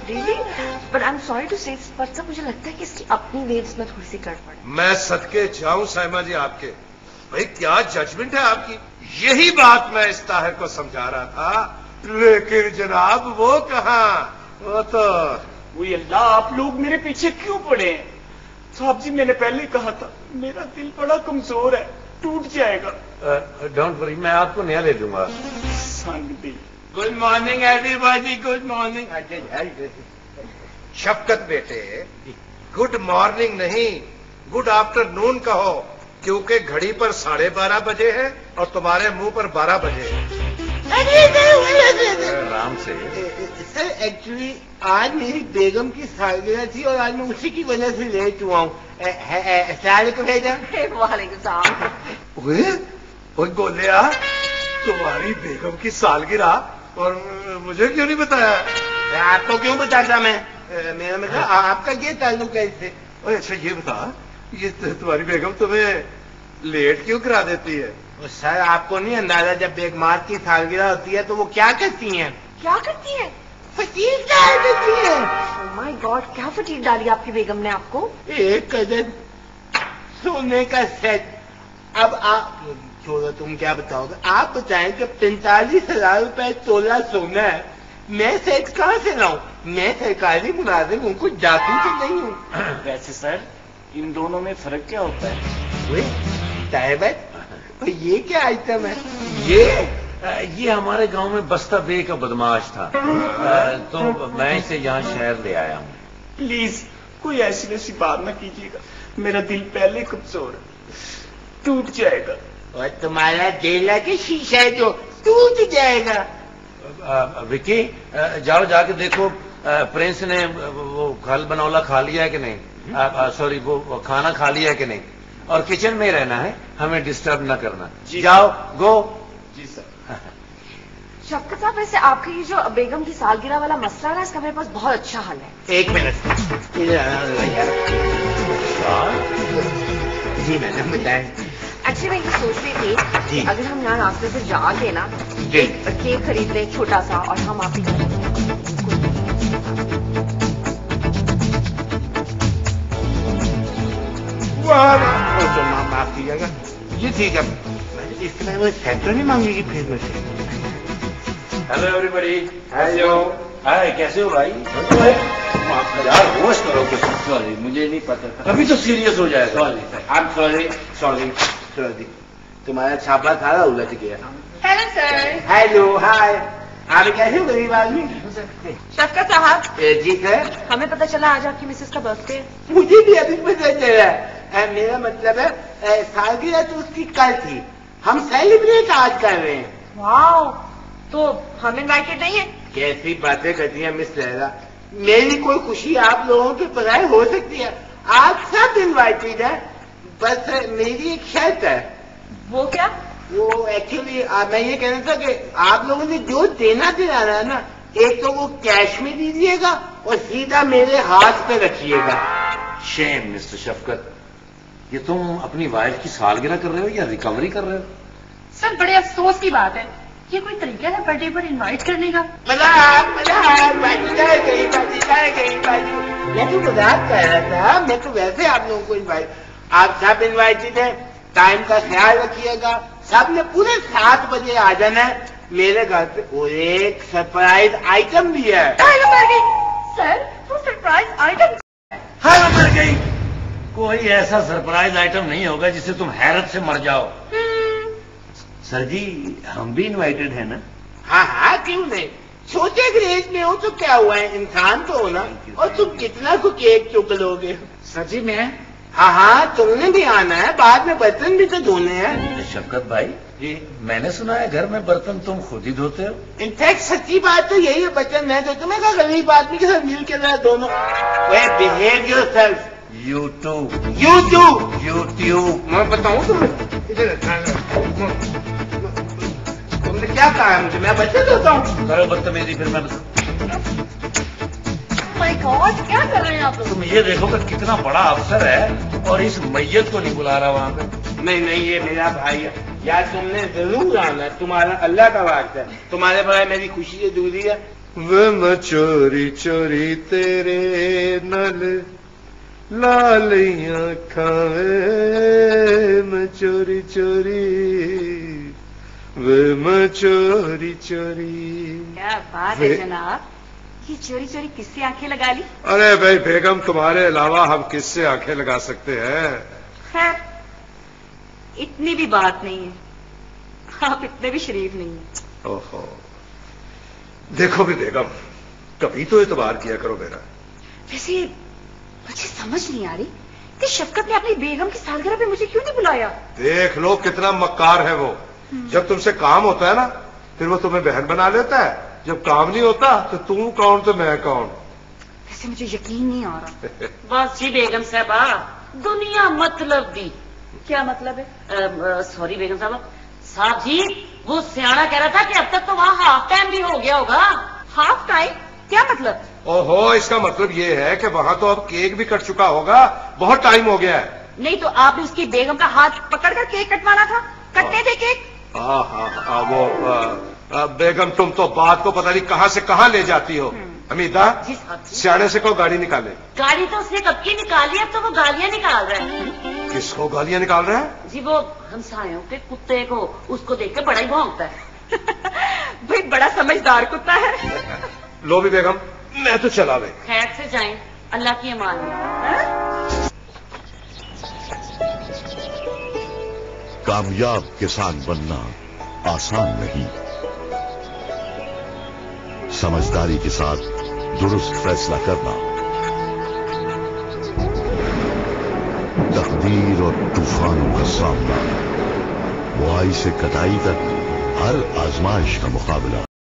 Really? But I'm sorry to say, but sir, मुझे लगता है कि इसकी अपनी वेव्स में थोड़ी सी गड़बड़ है। मैं सदके जाऊं साइमा जी आपके, भाई क्या जजमेंट है आपकी। यही बात मैं इस ताहिर को समझा रहा था, लेकिन जनाब वो कहाँ, वो तो वही अल्लाह, आप लोग मेरे पीछे क्यों पड़े हैं? साहब जी मैंने पहले कहा था मेरा दिल बड़ा कमजोर है, टूट जाएगा। डोंट वरी, मैं आपको नया ले दूंगा। संग दिल। Good morning everybody, good morning. Shafqat बेटे, गुड मॉर्निंग नहीं, गुड आफ्टरनून कहो, क्योंकि घड़ी पर 12:30 बजे है और तुम्हारे मुंह पर 12 बजे है। आराम से। सर एक्चुअली आज मेरी बेगम की सालगिरह थी और आज मैं उसी की वजह से लेट हुआ हूँ। वालेकुम सलाम। ओए गोलिया, तुम्हारी बेगम की सालगिरह और मुझे क्यों नहीं बताया? आपको क्यों बताता मैं? मेरा मतलब आपका ये ताल्लुक है इससे। ओए अच्छा ये बता, ये तुम्हारी बेगम तुम्हें लेट क्यों करा देती है? सर आपको नहीं अंदाजा, जब बेगमात की सालगिरह होती है तो वो क्या करती हैं? क्या करती है? फटीक डाल देती है। Oh my God, क्या फटीक डाली आपकी बेगम ने आपको? एक कदर सोने का सेट। अब आप छोड़ो, तुम क्या बताओगे? आप बताएं कि 45,000 रुपए तोला सोना है, मैं सेट कहाँ से लाऊं? मैं सरकारी मुलाजिम हूँ, कुछ जासूस तो नहीं हूँ। वैसे सर इन दोनों में फर्क क्या होता है? साहिबत, ये क्या आइटम है? ये हमारे गांव में बस्ता बे का बदमाश था, तो मैं इसे यहाँ शहर ले आया हूँ। प्लीज कोई ऐसी वैसी बात ना कीजिएगा, मेरा दिल पहले कमजोर है, टूट जाएगा। और तुम्हारा दिल के शीशा है जो टूट जाएगा। विकी, जाओ जाके देखो प्रिंस ने वो खल बनौला खा लिया है कि नहीं, सॉरी वो खाना खा लिया है कि नहीं, और किचन में रहना है, हमें डिस्टर्ब न करना। जाओ, गो। जी सर। शफकत साहब, वैसे आपकी ये जो बेगम की सालगिरह वाला मसला है ना, इसका मेरे पास बहुत अच्छा हल है। एक मिनट जी मैडम बताएं। एक्चुअली मैं ये सोच रही थी कि अगर हम यहाँ रास्ते से जाके ना एक केक खरीद लें छोटा सा, और हम आप माफ कीजिएगा, ये ठीक है। इसमें वो सेंटर नहीं मांगेगी फिर मुझे। Hello everybody. हेलो। हाय, कैसे हो भाई? यार होश करो कुछ। सॉरी, मुझे नहीं पता था। अभी तो सीरियस हो जाएगा। I am sorry sorry sorry, तुम्हारा छापा सारा उलझ गया। Hello sir. Hello, hi. आप कैसे हो गरीब आदमी? शफकत साहब। जी सर। हमें पता चला आज आपकी मिसेस का बर्थडे है। मुझे भी अभी पता चला है। मेरा मतलब है सालगिरह तो उसकी कल थी, हम सेलिब्रेट आज कर रहे हैं। वाओ, तो हम इनवाइटेड नहीं है? कैसी बातें करती है मिस लहरा, मेरी कोई खुशी आप लोगों के बगैर हो सकती है? आप सब इनवाइटेड है, बस मेरी एक शर्त है। वो क्या? वो एक्चुअली मैं ये कहना था कि आप लोगों ने जो देना दिलाना है ना, एक तो वो कैश में दीजिएगा और सीधा मेरे हाथ पे रखिएगा। शेम मिस्टर शफकत, ये तुम अपनी वाइफ की सालगिरह कर रहे हो या रिकवरी कर रहे हो? सर बड़े अफसोस की बात है, ये कोई तरीका है बर्थडे पर इनवाइट करने का? मजाक मैं तो मजाक कर रहा था, मैं तो वैसे आप लोगों को इनवाइट। आप सब इनवाइटेड हैं, टाइम का ख्याल रखिएगा, सब ने पूरे 7 बजे आ जाना है मेरे घर पे। और एक सरप्राइज आइटम भी है। सर वो सरप्राइज आइटम? हाँ मर गई। कोई ऐसा सरप्राइज आइटम नहीं होगा जिससे तुम हैरत से मर जाओ। सर जी, हम भी इनवाइटेड हैं ना? हाँ हाँ, क्यों नहीं। छोटे ग्रेज में हो तो क्या हुआ है, इंसान तो हो ना। और तुम कितना को केक चुक लोगे? सर जी मैं। हाँ हाँ, तुमने भी आना है, बाद में बर्तन भी तो धोने हैं। शफकत भाई जी, मैंने सुना है घर में बर्तन तुम खुद ही धोते हो। इनफैक्ट सच्ची बात तो यही है, बर्तन मैं धोता हूं। मैं कहा गरीब आदमी के साथ मिल के रहा दोनों। Behave yourself. You too. मैं बताऊं तुम्हें, तुमने क्या कहा है मुझे? मैं बच्चे धोता हूँ। करो बदतमीजी, फिर मैं बताऊं। माय गॉड, क्या कर रहे हैं आप लोग? तुम ये देखो कि कितना बड़ा अफसर है और इस मैयत को नहीं बुला रहा वहां पे। नहीं, ये मेरा भाई है यार, तुमने जरूर आना है, तुम्हारा अल्लाह का वास्ता है, तुम्हारे बगैर मेरी खुशी से दूरी है। वे मैं चोरी चोरी तेरे नल लालियां खावे, मैं चोरी चोरी, वे मैं चोरी चोरी। क्या बात है जनाब, ये चोरी चोरी किससे आंखें लगा ली? अरे भाई बेगम, तुम्हारे अलावा हम किससे आंखें लगा सकते हैं? खैर इतनी भी बात नहीं है, आप इतने भी शरीफ नहीं है। ओहो, देखो भी बेगम, कभी तो एतबार किया करो मेरा। वैसे मुझे समझ नहीं आ रही कि शफकत ने अपनी बेगम की सालगिरह पे मुझे क्यों नहीं बुलाया? देख लो कितना मक्कार है वो। जब तुमसे काम होता है ना, फिर वो तुम्हें बहन बना लेता है, जब काम नहीं होता तो तू कौन तो मैं कौन। वैसे मुझे यकीन नहीं आ रहा। बस जी बेगम साहबा, दुनिया मतलब दी। क्या मतलब है? सॉरी बेगम साहब जी, वो सियाना कह रहा था कि अब तक तो वहाँ हाफ टाइम भी हो गया होगा। Half time? क्या मतलब? ओहो, इसका मतलब ये है कि वहां तो अब केक भी कट चुका होगा, बहुत टाइम हो गया है। नहीं तो आपने उसकी बेगम का हाथ पकड़कर केक कटवाना था, कटने दे केक। बेगम, तुम तो बात को पता नहीं कहां से कहां ले जाती हो। हमीदा, जी साहब जी। सियाने से को गाड़ी निकाले। गाड़ी तो उसने कब की निकाली, अब तो वो गालियां निकाल रहा है। किसको गालियां निकाल रहा है? जी वो हमसायों के कुत्ते को, उसको देख के बड़ा ही भौंकता है। भाई बड़ा समझदार कुत्ता है। लो भी बेगम, मैं तो चला भाई। खैर से जाएं, अल्लाह की अमान में। कामयाब किसान बनना आसान नहीं, समझदारी के साथ दुरुस्त फैसला करना, तकदीर और तूफानों का सामना, बुआई से कटाई तक हर आजमाइश का मुकाबला,